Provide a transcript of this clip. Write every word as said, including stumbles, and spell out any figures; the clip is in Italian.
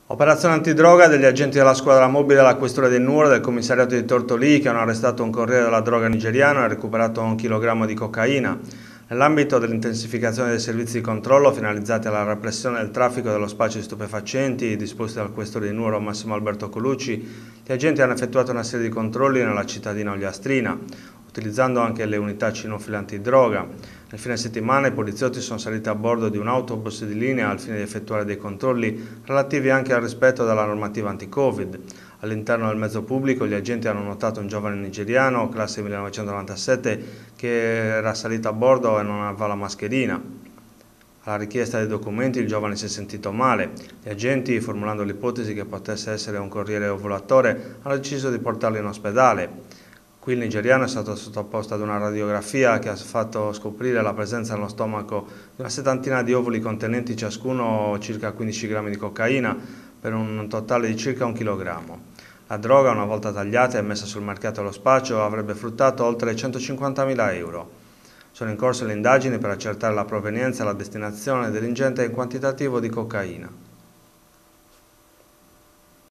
Operazione antidroga degli agenti della squadra mobile della questura di Nuoro del commissariato di Tortolì che hanno arrestato un corriere della droga nigeriano e recuperato un chilogrammo di cocaina. Nell'ambito dell'intensificazione dei servizi di controllo finalizzati alla repressione del traffico dello spaccio di stupefacenti disposti dal questore di Nuoro Massimo Alberto Colucci, gli agenti hanno effettuato una serie di controlli nella cittadina Ogliastrina, utilizzando anche le unità cinofile antidroga. Nel fine settimana i poliziotti sono saliti a bordo di un autobus di linea al fine di effettuare dei controlli relativi anche al rispetto della normativa anti-Covid. All'interno del mezzo pubblico gli agenti hanno notato un giovane nigeriano, classe millenovecentonovantasette, che era salito a bordo e non aveva la mascherina. Alla richiesta dei documenti il giovane si è sentito male. Gli agenti, formulando l'ipotesi che potesse essere un corriere ovulatore, hanno deciso di portarlo in ospedale. Qui il nigeriano è stato sottoposto ad una radiografia che ha fatto scoprire la presenza nello stomaco di una settantina di ovuli contenenti ciascuno circa quindici grammi di cocaina per un totale di circa un chilogrammo. La droga, una volta tagliata e messa sul mercato allo spaccio, avrebbe fruttato oltre centocinquantamila euro. Sono in corso le indagini per accertare la provenienza e la destinazione dell'ingente quantitativo di cocaina.